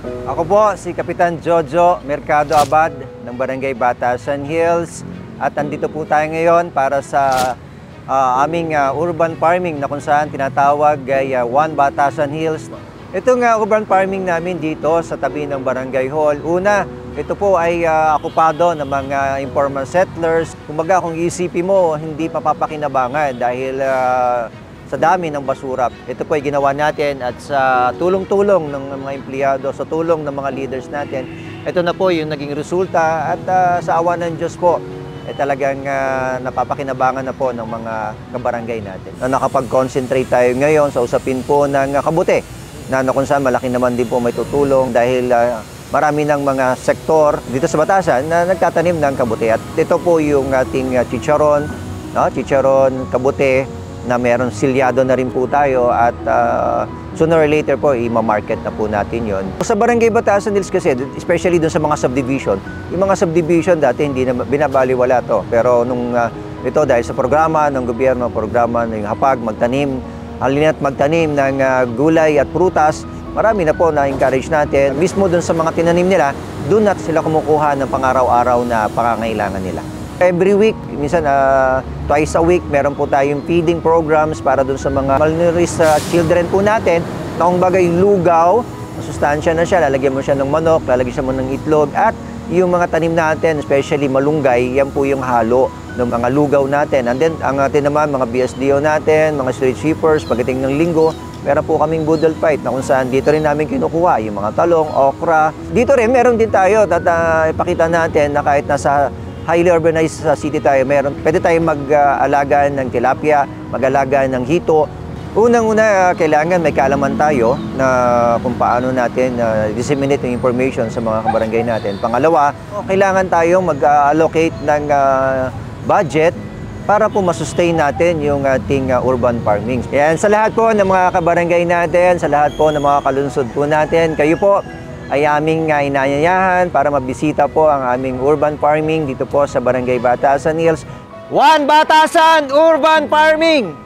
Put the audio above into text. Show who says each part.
Speaker 1: Ako po si Kapitan Jojo Mercado Abad ng Barangay Batasan Hills at andito po tayo ngayon para sa aming urban farming na kung saan tinatawag ay One Batasan Hills. Itong urban farming namin dito sa tabi ng Barangay Hall. Una, ito po ay okupado ng mga informal settlers. Kumbaga kung isipin mo, hindi mapapakinabangan dahil sa dami ng basura. Ito po ay ginawa natin at sa tulong-tulong ng mga empleyado, sa tulong ng mga leaders natin, ito na po yung naging resulta at sa awa ng Diyos po, talagang napapakinabangan na po ng mga kabarangay natin. Nakapag-concentrate tayo ngayon sa usapin po ng kabuti, na kung saan malaki naman din po may tutulong dahil marami ng mga sektor dito sa Batasan na nagtatanim ng kabuti. At ito po yung ating chicharon, chicharon, kabuti, na meron silyado na rin po tayo at sooner or later po i-market na po natin yon. Sa Barangay Batasan Hills kasi, especially dun sa mga subdivision, yung mga subdivision dati hindi na binabaliwala to. Pero nung ito dahil sa programa ng gobyerno, programa ng Hapag, magtanim, halina't magtanim ng gulay at prutas, marami na po na-encourage natin. Mismo dun sa mga tinanim nila, dun na sila kumukuha ng pang-araw-araw na pangangailangan nila. Every week, minsan twice a week, meron po tayong feeding programs para dun sa mga malnourished children po natin. Na kung bagay lugaw, masustansya na siya, lalagyan mo siya ng manok, lalagyan mo ng itlog, at yung mga tanim natin, especially malunggay, yan po yung halo ng mga lugaw natin. And then, ang atin naman, mga BSDO natin, mga street sweepers, pagdating ng linggo, meron po kaming boodle fight na kung saan dito rin namin kinukuha yung mga talong, okra. Dito rin, meron din tayo at ipakita natin na kahit nasa highly urbanized city tayo, pwede tayong mag-alaga ng tilapia, mag-alaga ng hito. Unang-una, kailangan may kaalaman tayo na kung paano natin disseminate yung information sa mga kabarangay natin. Pangalawa, kailangan tayong mag-allocate ng budget para po masustain natin yung ating urban farming. Yan, sa lahat po ng mga kabarangay natin, sa lahat po ng mga kalunsod po natin, kayo po ay aming inaanyayahan para mabisita po ang aming urban farming dito po sa Barangay Batasan Hills. One Batasan Urban Farming!